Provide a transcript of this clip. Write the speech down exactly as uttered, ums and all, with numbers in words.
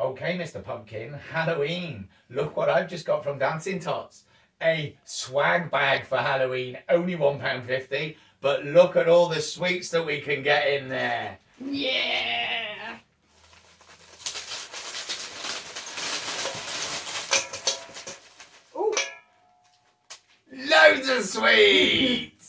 Okay, Mister Pumpkin, Halloween. Look what I've just got from Dancing Tots. A swag bag for Halloween, only one pound fifty, but look at all the sweets that we can get in there. Yeah! Ooh. Loads of sweets!